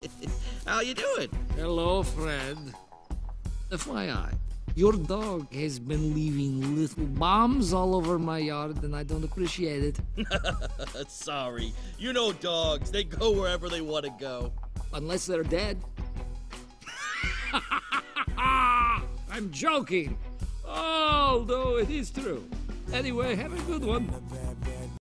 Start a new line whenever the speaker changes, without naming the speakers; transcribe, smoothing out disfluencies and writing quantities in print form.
How you doing?
Hello, Fred. FYI, your dog has been leaving little bombs all over my yard, and I don't appreciate it.
Sorry. You know dogs. They go wherever they want to go.
Unless they're dead. I'm joking. Although it is true. Anyway, have a good one.